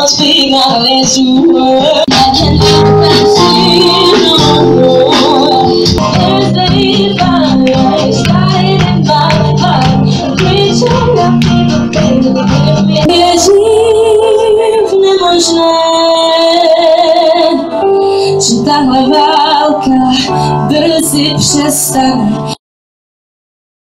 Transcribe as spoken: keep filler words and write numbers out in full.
speak unless you were. I cannot see no more. There's the fire started in my heart, reaching up to the baby. Jest niemożne, czy ta walka wreszcie przestanie.